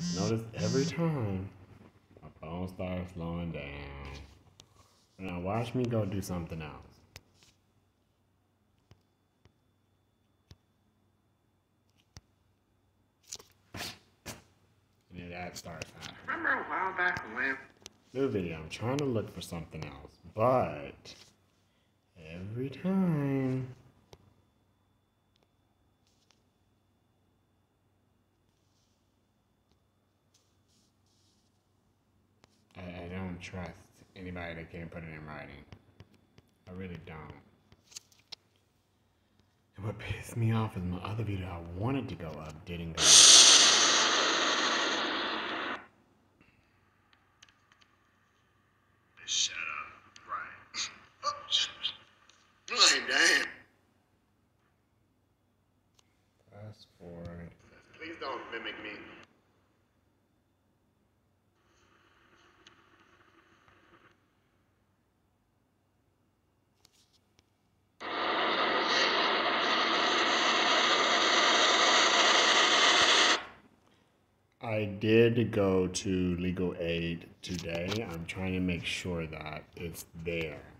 Notice every time my phone starts slowing down. Now watch me go do something else. And then that starts happening. Remember a while back when? New video, I'm trying to look for something else, but every time I don't trust anybody that can't put it in writing. I really don't. And what pissed me off is my other video I wanted to go up didn't go up. Shut up. Right. Oh, like, damn. Fast forward. Please don't mimic me. I did go to Legal Aide today. I'm trying to make sure that it's there.